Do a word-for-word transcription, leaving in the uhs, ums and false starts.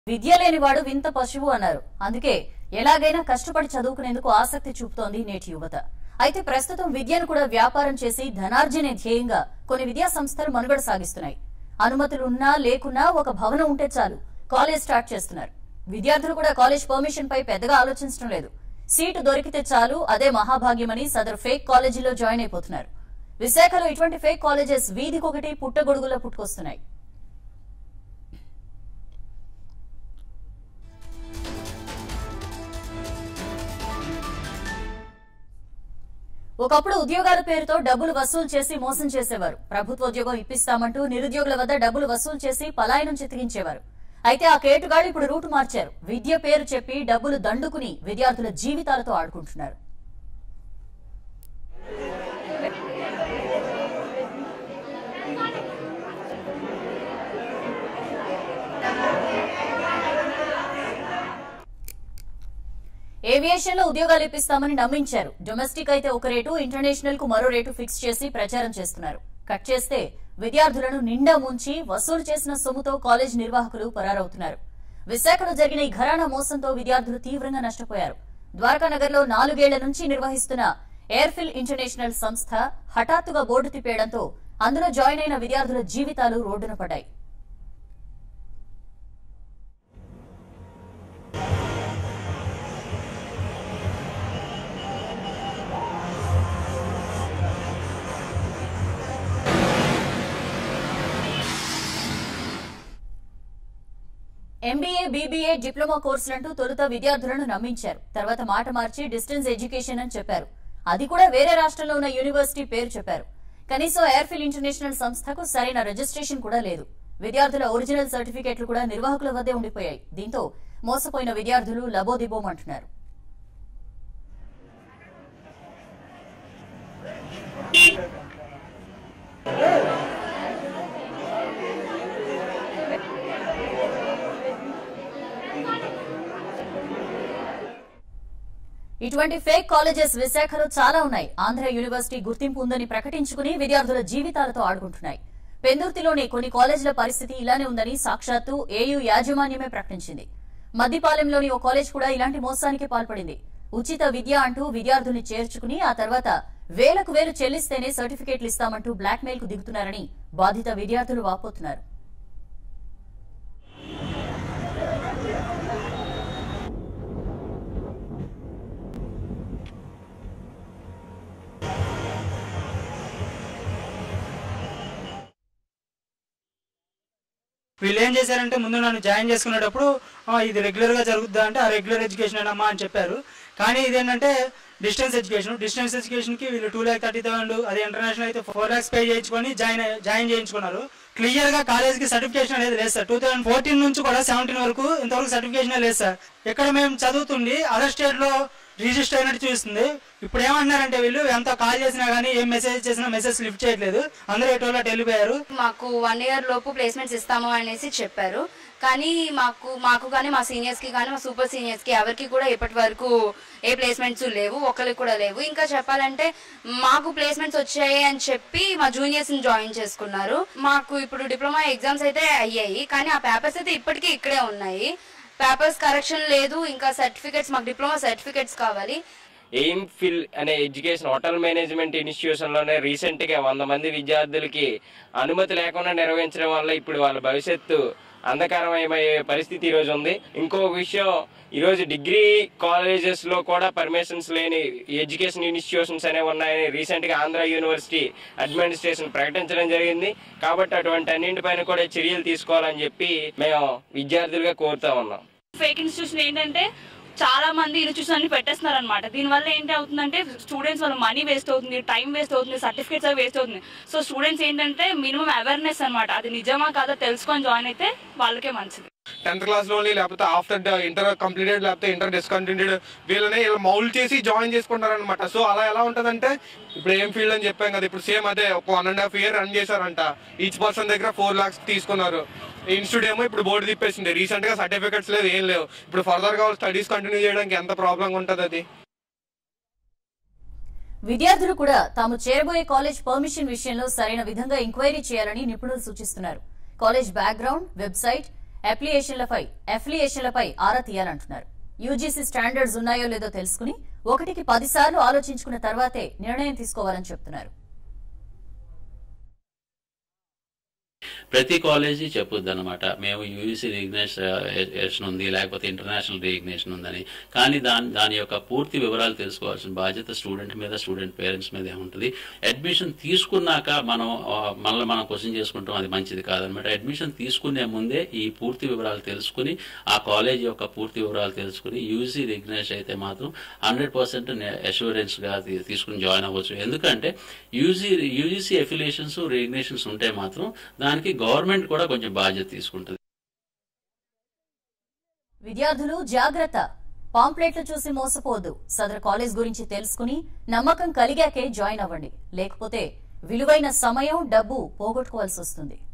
విద్య లేనివాడు వింత పశువు అన్నారు. అందుకే ఎలాగైనా కష్టపడి చదువుకునేందుకు ఆసక్తి చూపుతోంది నేటి యువత. అయితే ప్రస్తుతం విద్యను కూడా వ్యాపారం చేసి ధనార్జనే ధ్యేయంగా కొన్ని విద్యా సంస్థలు మనుగడ సాగిస్తున్నాయి. అనుమతులున్నా లేకున్నా ఒక భవనం ఉంటే చాలు కాలేజ్ స్టార్ట్ చేస్తున్నారు. విద్యార్థులు కూడా కాలేజ్ పర్మిషన్ పై పెద్దగా ఆలోచించడం లేదు. సీటు దొరికితే చాలు అదే మహాభాగ్యమని సదరు ఫేక్ కాలేజీలో జాయిన్ అయిపోతున్నారు. విశాఖలో ఇటువంటి ఫేక్ కాలేజెస్ వీధికొకటి పుట్టగొడుగులా పుట్టుకొస్తున్నాయి. ఒకప్పుడు ఉద్యోగాల పేరుతో డబ్బులు వసూలు చేసి మోసం చేసేవారు. ప్రభుత్వ ఉద్యోగం ఇప్పిస్తామంటూ నిరుద్యోగుల వద్ద డబ్బులు వసూలు చేసి పలాయనం చిత్రించేవారు. అయితే ఆ కేటుగాళ్లు ఇప్పుడు రూటు మార్చారు. విద్య పేరు చెప్పి డబ్బులు దండుకుని విద్యార్థుల జీవితాలతో ఆడుకుంటున్నారు. ఏవియేషన్ లో ఉద్యోగాలు ఇప్పిస్తామని నమ్మించారు. డొమెస్టిక్ అయితే ఒక రేటు, ఇంటర్నేషనల్ కు మరో రేటు ఫిక్స్ చేసి ప్రచారం చేస్తున్నారు. కట్ చేస్తే విద్యార్థులను నిండా ముంచి వసూలు చేసిన సొమ్ముతో కాలేజ్ నిర్వాహకులు పరారవుతున్నారు. విశాఖలో జరిగిన ఈ ఘరానా మోసంతో విద్యార్థులు తీవ్రంగా నష్టపోయారు. ద్వారకానగర్ లో నాలుగేళ్ల నుంచి నిర్వహిస్తున్న ఎయిర్ఫిల్ ఇంటర్నేషనల్ సంస్థ హఠాత్తుగా బోర్డు తిప్పేయడంతో అందులో జాయిన్ అయిన విద్యార్థుల జీవితాలు రోడ్డున పడ్డాయి. ఎంబీఏ, బీబీఏ, డిప్లొమా కోర్సులంటూ తొలుత విద్యార్థులను నమ్మించారు. తర్వాత మాట మార్చి డిస్టెన్స్ ఎడ్యుకేషన్ అని చెప్పారు. అది కూడా వేరే రాష్ట్రంలో ఉన్న యూనివర్సిటీ పేరు చెప్పారు. కనీసం ఎయిర్ఫిల్ ఇంటర్నేషనల్ సంస్థకు సరైన రిజిస్ట్రేషన్ కూడా లేదు. విద్యార్థుల ఒరిజినల్ సర్టిఫికెట్లు కూడా నిర్వాహకుల వద్దే ఉండిపోయాయి. దీంతో మోసపోయిన విద్యార్థులు లబోదిబోమంటున్నారు. ఇటువంటి ఫేక్ కాలేజెస్ విశాఖలో చాలా ఉన్నాయి. ఆంధ్ర యూనివర్సిటీ గుర్తింపు ఉందని ప్రకటించుకుని విద్యార్థుల జీవితాలతో ఆడుకుంటున్నాయి. పెందుర్తిలోని కొన్ని కాలేజీల పరిస్థితి ఇలానే ఉందని సాక్షాత్తు ఏయూ యాజమాన్యమే ప్రకటించింది. మద్దిపాలెంలోని ఓ కాలేజ్ కూడా ఇలాంటి మోసానికి పాల్పడింది. ఉచిత విద్య అంటూ విద్యార్థుల్ని చేర్చుకుని ఆ తర్వాత వేలకు వేలు చెల్లిస్తేనే సర్టిఫికేట్లు ఇస్తామంటూ బ్లాక్ మెయిల్ కు దిగుతున్నారని బాధిత విద్యార్థులు వాపోతున్నారు. వీళ్ళు ఏం చేశారంటే ముందు నన్ను జాయిన్ చేసుకునేటప్పుడు ఇది రెగ్యులర్గా జరుగుద్దా అంటే ఆ రెగ్యులర్ ఎడ్యుకేషన్ అమ్మా అని చెప్పారు. కానీ ఇదేంటంటే డిస్టెన్స్ ఎడ్యుకేషన్ డిస్టెన్స్ ఎడ్యుకేషన్కి వీళ్ళు టూ ల్యాక్ థర్టీ థౌసండ్ అది ఇంటర్నేషనల్ అయితే ఫోర్ ల్యాక్స్ పే చేయించుకొని జాయిన్ జాయిన్ చేయించుకున్నారు. క్లియర్గా కాలేజ్కి సర్టిఫికేషన్ అనేది లేదు సార్. టూ థౌసండ్ ఫోర్టీన్ నుంచి కూడా సెవెంటీన్ వరకు ఇంతవరకు సర్టిఫికేషన్ లేదు సార్. ఇక్కడ మేము చదువుతుండి అదర్ స్టేట్లో రిజిస్టర్ అయినట్టు చూస్తుంది. ఇప్పుడు ఏమంటున్నారంటే వీళ్ళు ఎంత కాల్ చేసినా కానీ ఏం మెసేజ్ చేసినా మెసేజ్ లిఫ్ట్ చేయట్లేదు. అందరూ ఎటోలా వెళ్ళిపోయారు. మాకు వన్ ఇయర్ లోపు ప్లేస్మెంట్స్ ఇస్తాము అనేసి చెప్పారు. కానీ మాకు మాకు కానీ మా సీనియర్స్ కి కానీ మా సూపర్ సీనియర్స్ కి ఎవరికి కూడా ఇప్పటి వరకు ఏ ప్లేస్మెంట్స్ లేవు, ఒకరికి కూడా లేవు. ఇంకా చెప్పాలంటే మాకు ప్లేస్మెంట్స్ వచ్చాయి అని చెప్పి మా జూనియర్స్ ని జాయిన్ చేసుకున్నారు. మాకు ఇప్పుడు డిప్లొమా ఎగ్జామ్స్ అయితే అయ్యాయి, కానీ ఆ పేపర్స్ అయితే ఇప్పటికీ ఇక్కడే ఉన్నాయి. పేపర్స్ కరెక్షన్ లేదు. ఇంకా సర్టిఫికెట్స్, మాకు డిప్లొమా సర్టిఫికెట్స్ కావాలి. ఎయిమ్ ఫిల్ అనే ఎడ్యుకేషన్ హోటల్ మేనేజ్మెంట్ ఇన్స్టిట్యూషన్ లోనే రీసెంట్ గా వంద మంది విద్యార్థులకి అనుమతి లేకుండా నిర్వహించడం వల్ల ఇప్పుడు వాళ్ళ భవిష్యత్తు అంధకారమయ్యే పరిస్థితి ఈ రోజు ఉంది. ఇంకో విషయం, ఈరోజు డిగ్రీ కాలేజెస్ లో కూడా పర్మిషన్స్ లేని ఎడ్యుకేషన్ ఇన్స్టిట్యూషన్స్ అనేవి ఉన్నాయని రీసెంట్ గా ఆంధ్ర యూనివర్సిటీ అడ్మినిస్ట్రేషన్ ప్రకటించడం జరిగింది. కాబట్టి అటువంటి అన్నింటిపైన కూడా చర్యలు తీసుకోవాలని చెప్పి మేము విద్యార్థులుగా కోరుతా ఉన్నాం. ఫేక్ ఇన్స్టిట్యూషన్ ఏంటంటే చాలా మంది ఇన్స్టిట్యూషన్ అన్ని పెట్టేస్తున్నారు అనమాట. దీనివల్ల ఏంటి అవుతుందంటే స్టూడెంట్స్ వాళ్ళ మనీ వేస్ట్ అవుతుంది, టైం వేస్ట్ అవుతుంది, సర్టిఫికేట్స్ అవి వేస్ట్ అవుతుంది. సో స్టూడెంట్స్ ఏంటంటే మినిమం అవేర్నెస్ అనమాట, అది నిజమా కాదా తెలుసుకొని జాయిన్ అయితే వాళ్ళకే మంచిది. టెన్త్ క్లాస్ లోని లేకపోతే ఆఫ్టర్ ఇంటర్ కంప్లీటెడ్ లేకపోతే ఇంటర్ డిస్కంటిన్యూడ్ వీళ్ళని ఇలా మౌల్డ్ చేసి జాయిన్ చేసుకుంటారు అనమాట. సో అలా ఎలా ఉంటదంటే ఇప్పుడు ఏం ఫీల్డ్ అని చెప్పాం కదా, ఇప్పుడు సేమ్ అదే ఒక one and half year run చేశారంట. ఈచ్ పర్సన్ దగ్గర ఫోర్ లాక్స్ తీసుకున్నారు. ఇన్స్టిట్యూట్ ఏమో ఇప్పుడు బోర్డు తిప్పేసింది. రీసెంట్ గా సర్టిఫికెట్స్ లేదు, ఏం లేవు. ఇప్పుడు ఫర్దర్ గా స్టడీస్ కంటిన్యూ చేయడానికి ఎంత ప్రాబ్లం ఉంటుంది అది. విద్యార్థులు కూడా తాము చేరబోయే కాలేజ్ పర్మిషన్ విషయంలో సరైన విధంగా ఎంక్వైరీ చేయాలని నిపుణులు సూచిస్తున్నారు. కాలేజ్ బ్యాక్గ్రౌండ్, వెబ్సైట్, అప్లియేషన్లపై అఫిలియేషన్లపై ఆరా తీయాలంటున్నారు. యూజీసీ స్టాండర్డ్స్ ఉన్నాయో లేదో తెలుసుకుని ఒకటికి పదిసార్లు ఆలోచించుకున్న తర్వాతే నిర్ణయం తీసుకోవాలని చెప్తున్నారు. ప్రతి కాలేజీ చెప్పుద్ది అనమాట, మేము యూజీసీ రికగ్నేషన్ ఉంది లేకపోతే ఇంటర్నేషనల్ రికగ్నేషన్ ఉందని. కానీ దాని దాని యొక్క పూర్తి వివరాలు తెలుసుకోవాల్సిన బాధ్యత స్టూడెంట్ మీద, స్టూడెంట్ పేరెంట్స్ మీదే ఉంటుంది. అడ్మిషన్ తీసుకున్నాక మనం మనల్ని మనం క్వశ్చన్ చేసుకుంటాం, అది మంచిది కాదనమాట. అడ్మిషన్ తీసుకునే ముందే ఈ పూర్తి వివరాలు తెలుసుకుని, ఆ కాలేజ్ యొక్క పూర్తి వివరాలు తెలుసుకుని యూజీసీ రికగ్నేషన్ అయితే మాత్రం హండ్రెడ్ పర్సెంట్ అష్యూరెన్స్ గా తీసుకుని జాయిన్ అవ్వచ్చు. ఎందుకంటే యూజీ యూజీసీ అఫిలియేషన్స్ రికగ్నేషన్స్ ఉంటే మాత్రం దానికి గవర్నమెంట్ కూడా కొంచెం బాధ్యత తీసుకుంటుంది. విద్యార్థులు జాగ్రత్త, పాంప్లెట్లు చూసి మోసపోవద్దు. సదరు కాలేజ్ గురించి తెలుసుకుని నమ్మకం కలిగాకే జాయిన్ అవ్వండి. లేకపోతే విలువైన సమయం, డబ్బు పోగొట్టుకోవాల్సి వస్తుంది.